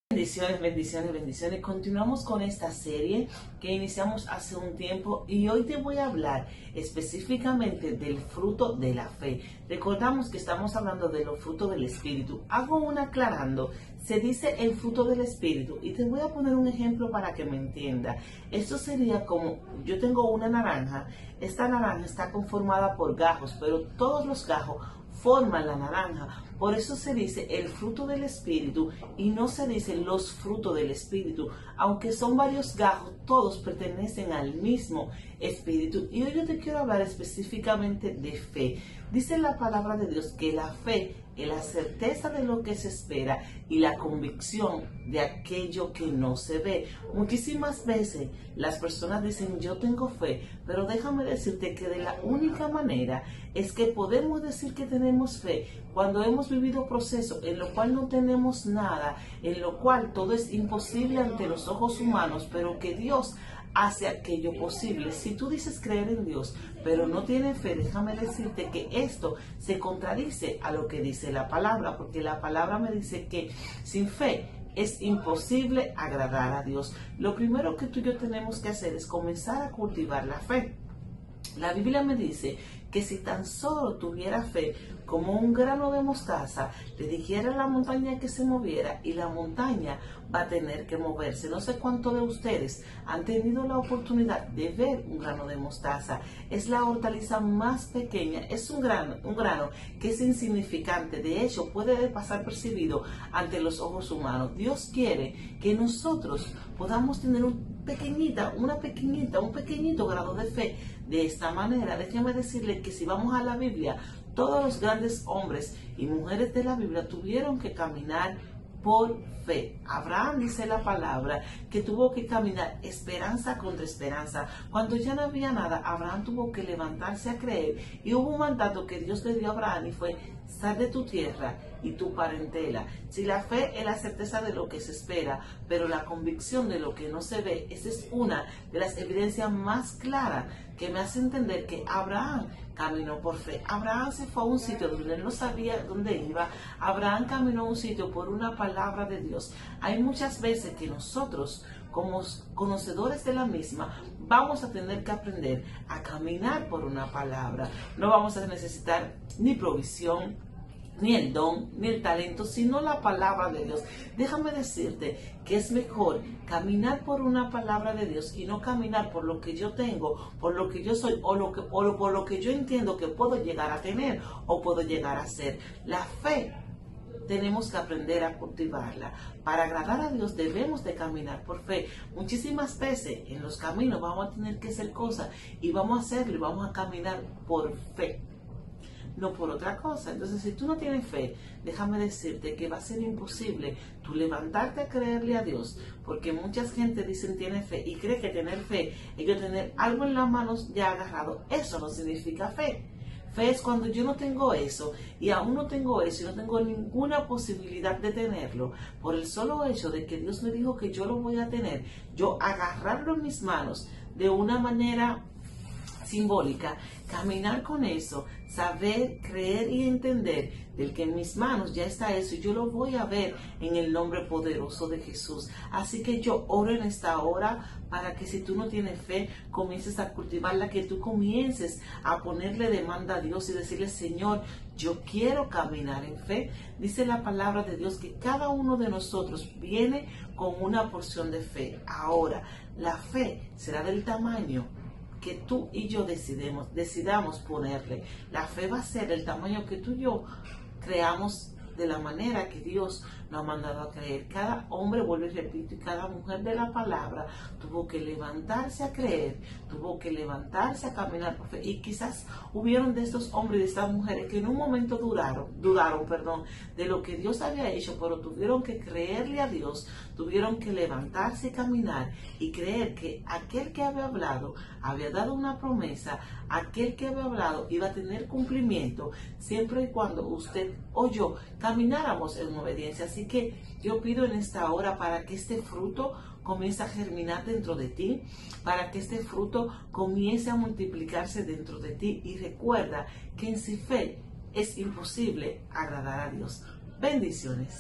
Bendiciones, bendiciones, bendiciones. Continuamos con esta serie que iniciamos hace un tiempo y hoy te voy a hablar específicamente del fruto de la fe. Recordamos que estamos hablando de los frutos del Espíritu. Hago un aclarando. Se dice el fruto del Espíritu y te voy a poner un ejemplo para que me entienda. Esto sería como, yo tengo una naranja. Esta naranja está conformada por gajos, pero todos los gajos forman la naranja. Por eso se dice el fruto del Espíritu y no se dice los frutos del Espíritu. Aunque son varios gajos, todos pertenecen al mismo Espíritu. Y hoy yo te quiero hablar específicamente de fe. Dice la palabra de Dios que la fe es la certeza de lo que se espera y la convicción de aquello que no se ve. Muchísimas veces las personas dicen yo tengo fe, pero déjame decirte que de la única manera es que podemos decir que tenemos fe cuando hemos vivido procesos en lo cual no tenemos nada, en lo cual todo es imposible ante los ojos humanos, pero que Dios hace aquello posible. Si tú dices creer en Dios, pero no tienes fe, déjame decirte que esto se contradice a lo que dice la palabra, porque la palabra me dice que sin fe es imposible agradar a Dios. Lo primero que tú y yo tenemos que hacer es comenzar a cultivar la fe. La Biblia me dice que si tan solo tuviera fe como un grano de mostaza, le dijera a la montaña que se moviera y la montaña va a tener que moverse. No sé cuántos de ustedes han tenido la oportunidad de ver un grano de mostaza. Es la hortaliza más pequeña, es un grano que es insignificante. De hecho, puede pasar percibido ante los ojos humanos. Dios quiere que nosotros podamos tener un pequeñito grado de fe. De esta manera, déjeme decirle que si vamos a la Biblia, todos los grandes hombres y mujeres de la Biblia tuvieron que caminar por fe. Abraham, dice la palabra, que tuvo que caminar esperanza contra esperanza. Cuando ya no había nada, Abraham tuvo que levantarse a creer y hubo un mandato que Dios le dio a Abraham y fue: sal de tu tierra y tu parentela. Si la fe es la certeza de lo que se espera, pero la convicción de lo que no se ve, esa es una de las evidencias más claras que me hace entender que Abraham caminó por fe. Abraham se fue a un sitio donde él no sabía dónde iba. Abraham caminó a un sitio por una palabra de Dios. Hay muchas veces que nosotros, como conocedores de la misma, vamos a tener que aprender a caminar por una palabra. No vamos a necesitar ni provisión, ni el don, ni el talento, sino la palabra de Dios. Déjame decirte que es mejor caminar por una palabra de Dios y no caminar por lo que yo tengo, por lo que yo soy o por lo que yo entiendo que puedo llegar a tener o puedo llegar a ser. La fe tenemos que aprender a cultivarla. Para agradar a Dios debemos de caminar por fe. Muchísimas veces en los caminos vamos a tener que hacer cosas y vamos a hacerlo y vamos a caminar por fe, no por otra cosa. Entonces, si tú no tienes fe, déjame decirte que va a ser imposible tú levantarte a creerle a Dios, porque mucha gente dicen tiene fe y cree que tener fe es yo tener algo en las manos ya agarrado. Eso no significa fe. Fe es cuando yo no tengo eso y aún no tengo eso y no tengo ninguna posibilidad de tenerlo. Por el solo hecho de que Dios me dijo que yo lo voy a tener, yo agarrarlo en mis manos de una manera simbólica, caminar con eso, saber, creer y entender del que en mis manos ya está eso y yo lo voy a ver en el nombre poderoso de Jesús. Así que yo oro en esta hora para que si tú no tienes fe, comiences a cultivarla, que tú comiences a ponerle demanda a Dios y decirle: Señor, yo quiero caminar en fe. Dice la palabra de Dios que cada uno de nosotros viene con una porción de fe. Ahora, la fe será del tamaño que tú y yo decidamos ponerle. La fe va a ser el tamaño que tú y yo creamos de la manera que Dios nos ha mandado a creer. Cada hombre, vuelvo y repito, y cada mujer de la palabra tuvo que levantarse a creer, tuvo que levantarse a caminar por fe. Y quizás hubieron de estos hombres y de estas mujeres que en un momento dudaron de lo que Dios había hecho, pero tuvieron que creerle a Dios, tuvieron que levantarse y caminar y creer que aquel que había hablado había dado una promesa, aquel que había hablado iba a tener cumplimiento, siempre y cuando usted o yo camináramos en obediencia. Así que yo pido en esta hora para que este fruto comience a germinar dentro de ti, para que este fruto comience a multiplicarse dentro de ti. Y recuerda que sin fe es imposible agradar a Dios. Bendiciones.